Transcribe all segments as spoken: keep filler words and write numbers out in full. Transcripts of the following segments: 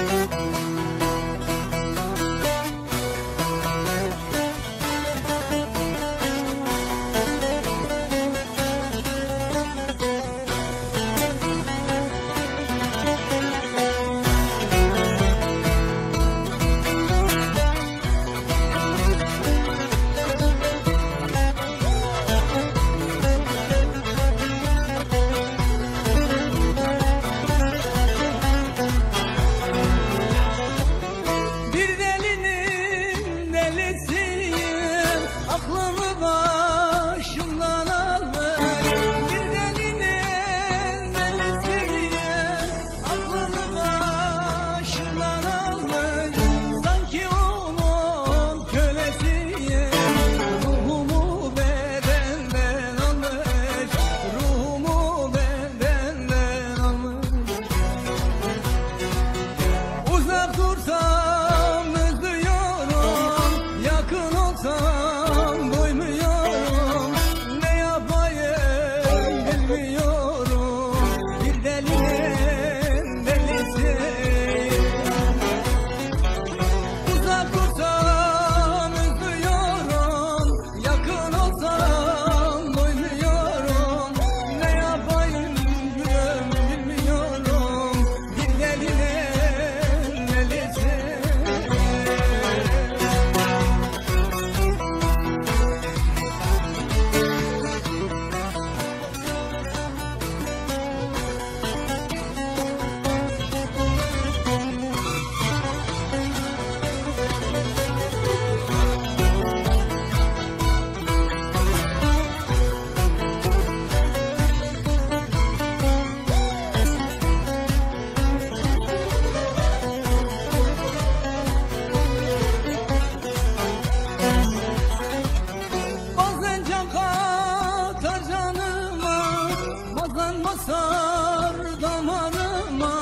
basar damarıma,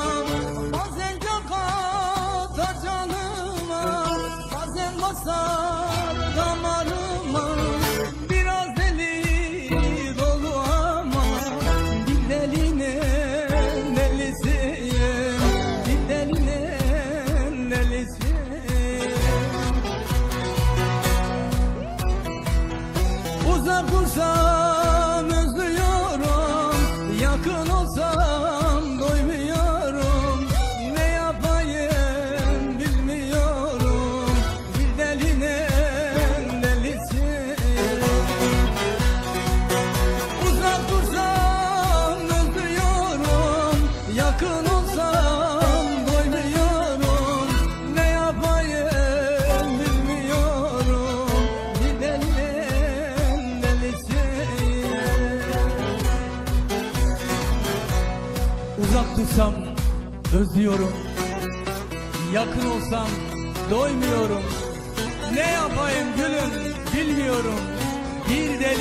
bazen can katar canıma, bazen basar damarıma. Biraz deli dolu ama bir delinin delisiyim, bir delinin delisiyim. Uzak dursam özlüyorum, yakın olsam doymuyorum. Ne yapayım bilmiyorum, bir delinin delisiyim. Uzak dursam özlüyorum, yakın olsam doymuyorum. Ne yapayım bilmiyorum, bir delinin delisiyim. Uzak dursam özlüyorum, yakın olsam doymuyorum. Ne yapayım gülüm bilmiyorum, bir deli